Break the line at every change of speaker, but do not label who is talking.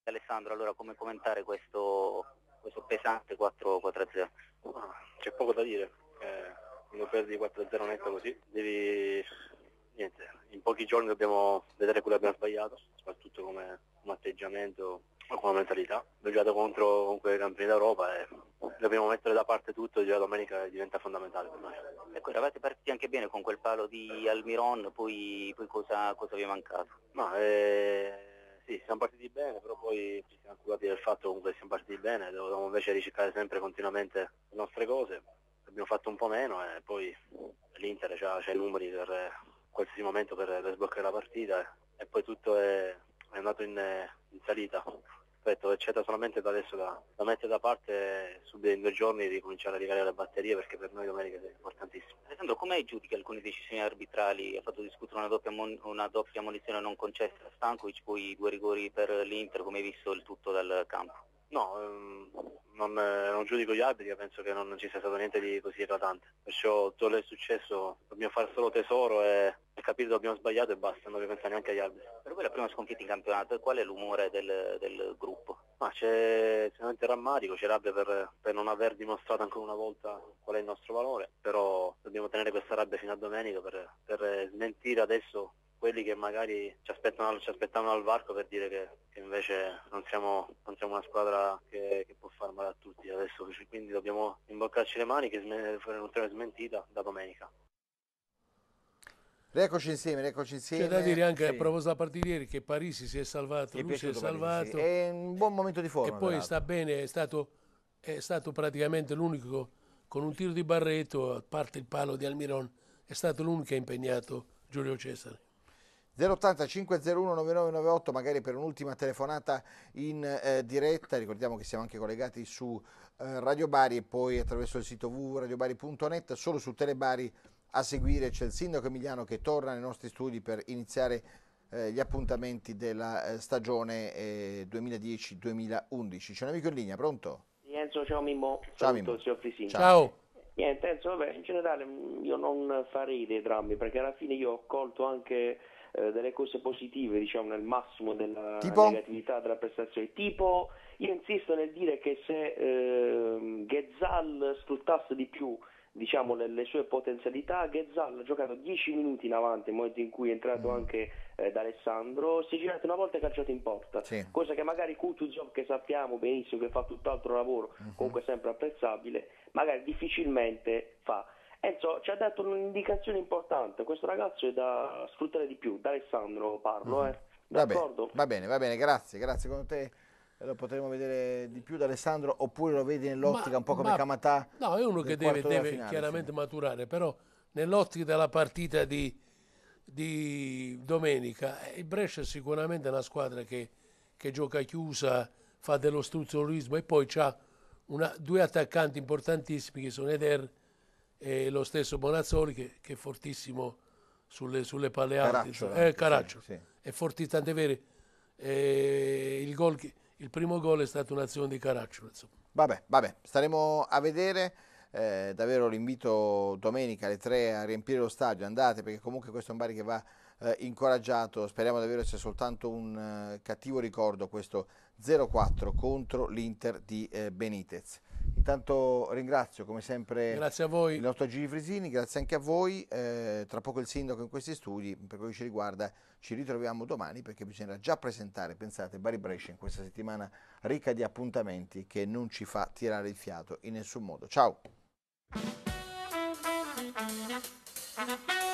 Alessandro, allora come commentare questo pesante 4-0?
C'è poco da dire, quando perdi 4-0 netto così, niente, in pochi giorni dobbiamo vedere quello che abbiamo sbagliato, soprattutto come atteggiamento o come mentalità. Abbiamo giocato contro comunque i campioni d'Europa e dobbiamo mettere da parte tutto e già domenica diventa fondamentale per noi.
Ecco, eravate partiti anche bene con quel palo di Almiron, poi cosa vi è mancato?
Sì, siamo partiti bene, però poi ci siamo accusati del fatto comunque che siamo partiti bene, dovevamo invece ricercare sempre continuamente le nostre cose, abbiamo fatto un po' meno e poi l'Inter c'ha i numeri per qualsiasi momento per sbloccare la partita e poi tutto è andato in salita. Ripeto, c'è solamente da adesso da mettere da parte e subito in 2 giorni ricominciare a ricaricare le batterie perché per noi domenica è importantissimo.
Alessandro, come giudichi alcune decisioni arbitrali? Ha fatto discutere una doppia ammonizione non concessa a Stankovic, poi 2 rigori per l'Inter, come hai visto il tutto dal campo?
No, non giudico gli arbitri, penso che non ci sia stato niente di così eclatante. Perciò tutto quello che è successo dobbiamo fare solo tesoro e capire dove abbiamo sbagliato e basta, non dobbiamo pensare neanche agli arbitri.
Per voi la prima sconfitta in campionato, e qual è l'umore del gruppo?
Ma c'è sicuramente rammarico, c'è rabbia per non aver dimostrato ancora una volta qual è il nostro valore, però dobbiamo tenere questa rabbia fino a domenica per smentire adesso quelli che magari ci aspettavano al varco per dire che invece non siamo una squadra che può far male a tutti adesso, quindi dobbiamo imboccarci le mani che fare un'ulteriore smentita da domenica.
Rieccoci insieme.
C'è da dire anche a
Sì.
proposito della partita di ieri che Parisi si è salvato,
Ti è
lui si è
piaciuto Parisi? Sì.
salvato
È un buon momento di forma.
e poi
peraltro.
sta bene, è stato praticamente l'unico con un tiro di Barreto, a parte il palo di Almiron, è stato l'unico che ha impegnato Giulio Cesare.
080 501 9998 magari per un'ultima telefonata in diretta. Ricordiamo che siamo anche collegati su Radio Bari e poi attraverso il sito www.radiobari.net. Solo su Telebari a seguire c'è il sindaco Emiliano che torna nei nostri studi per iniziare gli appuntamenti della stagione 2010-2011. C'è un amico in linea, pronto?
Enzo, ciao Mimmo.
Ciao
Saluto
Mimmo.
il signor Frisini.
Ciao.
Niente, Enzo, vabbè, in generale io non farei dei drammi perché alla fine io ho colto anche delle cose positive, diciamo, nel massimo della negatività della prestazione. Tipo, io insisto nel dire che se Ghezzal sfruttasse di più, diciamo, le sue potenzialità, Ghezzal ha giocato 10 minuti in avanti nel momento in cui è entrato anche D'Alessandro, si è girato una volta e calciato in porta, cosa che magari Kutuzov, che sappiamo benissimo che fa tutt'altro lavoro, comunque sempre apprezzabile, magari difficilmente fa. Enzo ci ha dato un'indicazione importante, questo ragazzo è da sfruttare di più, D'Alessandro parlo, d'accordo?
Va bene, grazie con te. Lo potremo vedere di più da Alessandro, oppure lo vedi nell'ottica un po' come Camatà?
No, è uno che deve finale, chiaramente maturare, però nell'ottica della partita di domenica, il Brescia è sicuramente una squadra che gioca chiusa, fa dell'ostruzionismo e poi ha 2 attaccanti importantissimi che sono Eder e lo stesso Bonazzoli che è fortissimo sulle palle alte. Caraccio.
Sì.
È fortissimo, tant'è vero, il primo gol è stata un'azione di Caraccio.
Vabbè, staremo a vedere. Davvero l'invito domenica alle 3 a riempire lo stadio, andate perché comunque questo è un Bari che va incoraggiato. Speriamo davvero sia soltanto un cattivo ricordo questo 0-4 contro l'Inter di Benitez. Intanto ringrazio come sempre
grazie a voi.
Il nostro Gigi Frisini, grazie anche a voi. Tra poco il sindaco in questi studi. Per quello che ci riguarda ci ritroviamo domani perché bisognerà già presentare, pensate, Bari Brescia in questa settimana ricca di appuntamenti che non ci fa tirare il fiato in nessun modo. Ciao!